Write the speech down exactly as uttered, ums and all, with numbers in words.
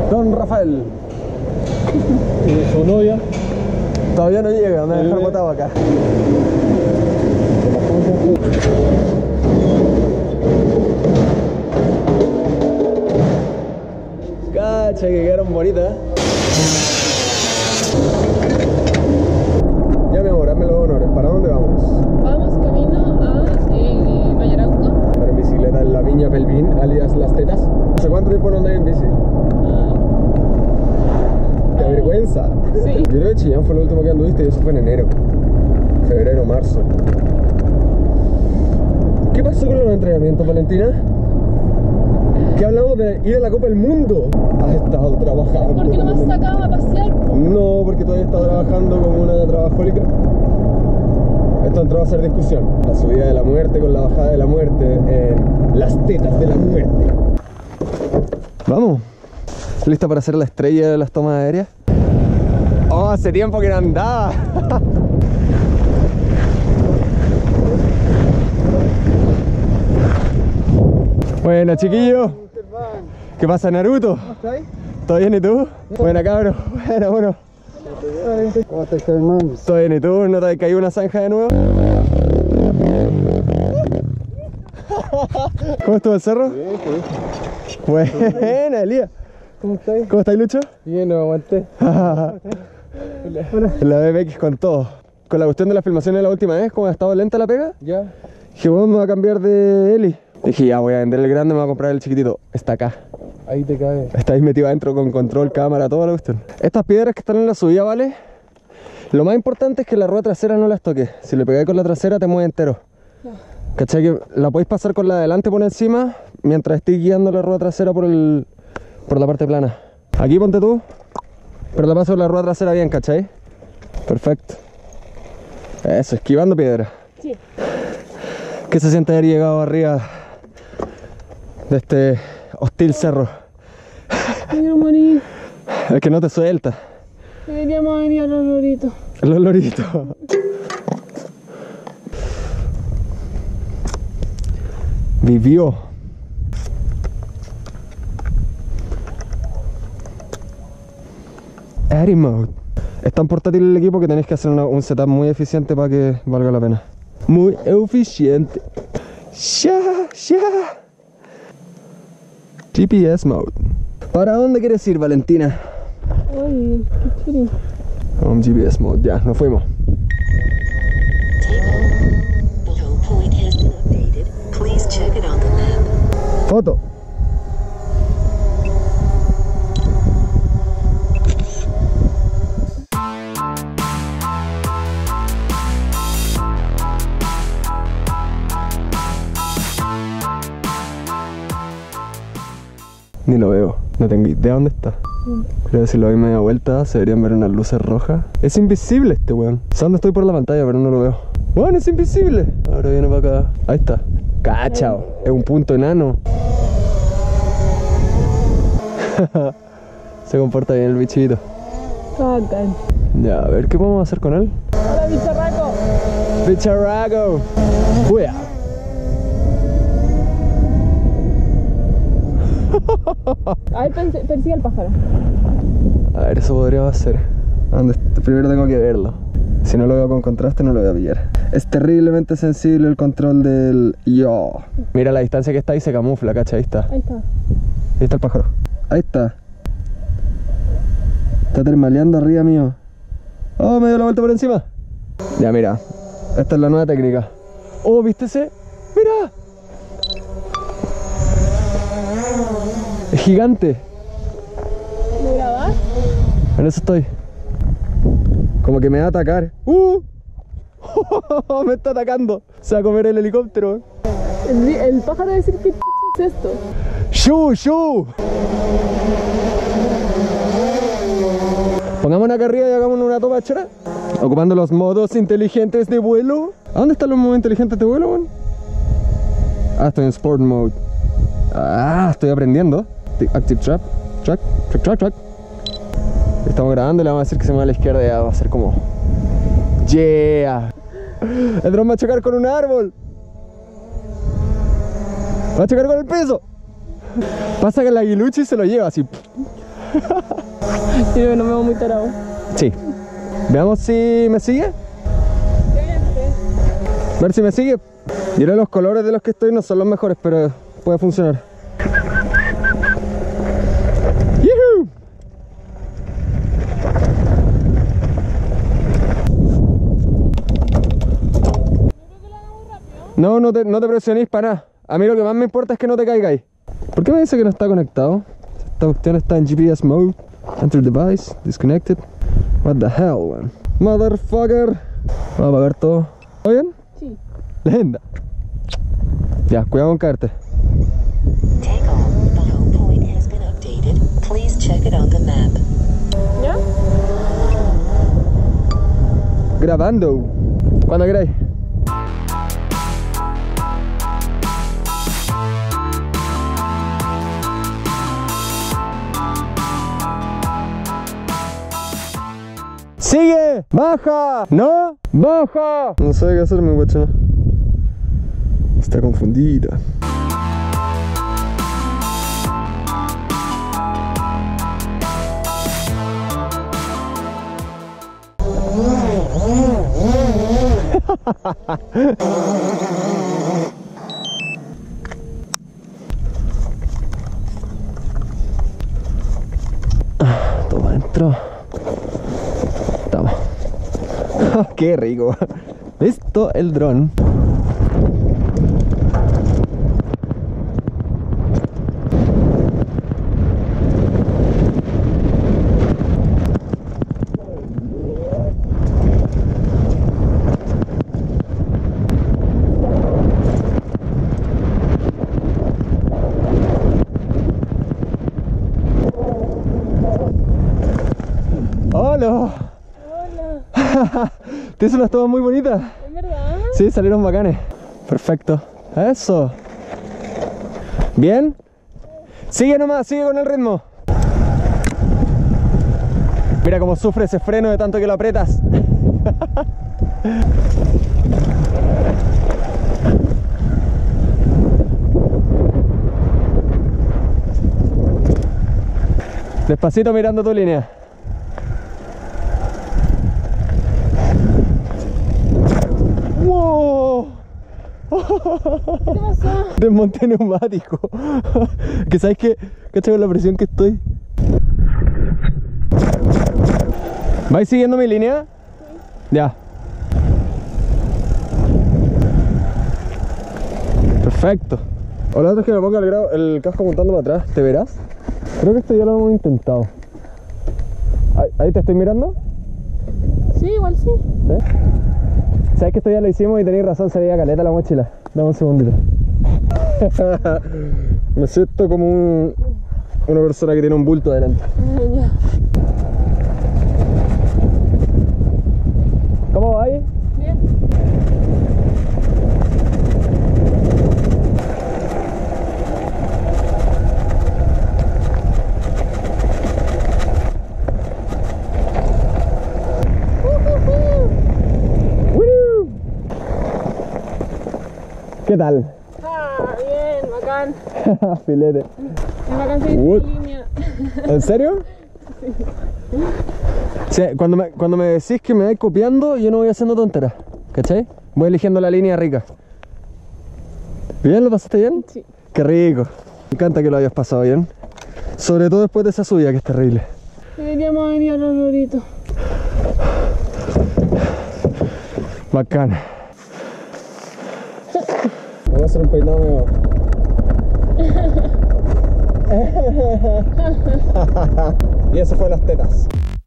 Don Rafael. Y su novia. Todavía no llega, me voy a dejar botado acá. Cacha, que quedaron bonitas. Ya, mi amor, hazme los honores. ¿Para dónde vamos? Vamos camino a eh, Mayarauco. Para en bicicleta en la Viña Pelvín, alias Las Tetas. ¿Hace cuánto tiempo no andáis en bici? ¡Qué vergüenza! Sí. Yo creo que Chillán fue lo último que anduviste y eso fue en enero. Febrero, marzo. ¿Qué pasó con los entrenamientos, Valentina? ¿Qué hablamos de ir a la Copa del Mundo? Has estado trabajando. ¿Por qué no me has sacado a pasear? No, porque todavía he estado trabajando como una trabajólica. Esto entró a ser discusión. La subida de la muerte con la bajada de la muerte en Las Tetas de la Muerte. Vamos. ¿Lista para hacer la estrella de las tomas aéreas? Oh, hace tiempo que no andaba. Bueno, chiquillo. ¿Qué pasa, Naruto? ¿Cómo estáis? ¿Todo bien y tú? Buena, cabro. Bueno, bueno. ¿Cómo estás, hermano? ¿Todo bien y tú? ¿No te has caído una zanja de nuevo? ¿Cómo estuvo el cerro? Bien, sí. Buena, Elías. ¿Cómo estáis? ¿Cómo estáis, Lucho? Bien, no aguanté. La B M X con todo. Con la cuestión de las filmaciones de la última vez, como ha estado lenta la pega, ¿Ya? dije, bueno, me voy a cambiar de Eli. Dije, ya voy a vender el grande, me voy a comprar el chiquitito. Está acá. Ahí te cae. Está ahí metido adentro con control, cámara, toda la cuestión. Estas piedras que están en la subida, ¿vale? Lo más importante es que la rueda trasera no las toque. Si le pegáis con la trasera te mueve entero. ¿Cachai? Que la podéis pasar con la de adelante por encima mientras estéis guiando la rueda trasera por el por la parte plana. Aquí ponte tú, pero la paso con la rueda trasera bien, ¿cachai? Perfecto. Eso, esquivando piedras. Sí. ¿Qué se siente haber llegado arriba de este hostil cerro? Quiero morir. El que no te suelta. Deberíamos venir a los loritos. Los loritos. Vivió. Edit Mode. Es tan portátil el equipo que tenéis que hacer una, un setup muy eficiente para que valga la pena. Muy eficiente. Ya, ya. G P S Mode. ¿Para dónde quieres ir, Valentina? Ay, qué churi. Um, G P S Mode, ya, nos fuimos. Foto. Ni lo veo, no tengo idea dónde está. Creo que si lo doy media vuelta se deberían ver unas luces rojas. Es invisible este weón. Sé dónde estoy por la pantalla, pero no lo veo. Weón, es invisible. Ahora viene para acá. Ahí está. Cachao, es un punto enano. Se comporta bien el bichito. Bacán. Ya, a ver qué podemos hacer con él. Hola, bicharraco. Bicharraco. Juega. Ahí persigue el pájaro. A ver, eso podríamos hacer. ¿Dónde está? Primero tengo que verlo. Si no lo veo con contraste no lo voy a pillar. Es terriblemente sensible el control del yo. Mira la distancia que está y se camufla, cacha, ahí está. Ahí está. Ahí está el pájaro. Ahí está. Está termaleando arriba mío. Oh, me dio la vuelta por encima. Ya, mira. Esta es la nueva técnica. Oh, ¿viste ese? ¡Mira! Es gigante. ¿Lo grabás? En eso estoy. Como que me va a atacar. ¡Uh! Me está atacando. Se va a comer el helicóptero. El, el pájaro va a decir que es esto. ¡Shu! ¡Shu! Pongámonos acá arriba y hagamos una toma chora. Ocupando los modos inteligentes de vuelo. ¿A dónde están los modos inteligentes de vuelo, man? Ah, estoy en Sport Mode. Ah, estoy aprendiendo. Active Trap. Track, track, track, track. Estamos grabando y le vamos a decir que se mueva a la izquierda y ya va a ser como... ¡Yeah! El dron va a chocar con un árbol. Va a chocar con el piso. Pasa que el aguilucho y se lo lleva así. Creo que nos vemos muy tarados. Sí. Veamos si me sigue. A ver si me sigue. Diré, los colores de los que estoy no son los mejores, pero puede funcionar. ¡Yuhu! No, no te, no te presionéis para nada. A mí lo que más me importa es que no te caigáis. ¿Por qué me dice que no está conectado? Esta cuestión está en G P S mode. Enter device, disconnected. What the hell, man. Motherfucker. Vamos a apagar todo. ¿Todo bien? Sí. Leyenda. Ya, cuidado con caerte. Take off. The home point has been updated. Please check it on the map. ¿Ya? Grabando. Cuando queráis. ¡Sigue! ¡Baja! ¿No? ¡Baja! No sabe qué hacer, mi guacha. Está confundida. Toma adentro. Estamos. Qué rico. Listo el dron. ¡Hola! Hola. Te hice unas tomas muy bonitas. ¿Es verdad? Sí, salieron bacanes. Perfecto. Eso. ¿Bien? Sigue nomás, sigue con el ritmo. Mira cómo sufre ese freno de tanto que lo aprietas. Despacito mirando tu línea. ¡Wow! ¿Qué te pasó? Desmonte neumático. Que sabes que, ¿cachai con la presión que estoy? ¿Vais siguiendo mi línea? Sí. Ya. Perfecto. O la otra es que me ponga el, grado, el casco apuntando para atrás, ¿te verás? Creo que esto ya lo hemos intentado. ¿Ahí, ahí te estoy mirando? Sí, igual sí. ¿Sí? Sabes que esto ya lo hicimos y tenéis razón, se veía caleta la mochila. Dame un segundito. Me siento como un, una persona que tiene un bulto adelante. Ya. ¿Cómo va ahí? Bien. ¿Qué tal? Ah, bien, bacán. Filete. Es bacán seguir What? tu línea. ¿En serio? Sí, cuando me, cuando me decís que me vais copiando, yo no voy haciendo tonteras, ¿cachai? Voy eligiendo la línea rica. ¿Bien? ¿Lo pasaste bien? Sí. Qué rico. Me encanta que lo hayas pasado bien. Sobre todo después de esa subida, que es terrible. Deberíamos venir a los loritos. Bacán. Voy a hacer un peinado nuevo. Y eso fue las tetas.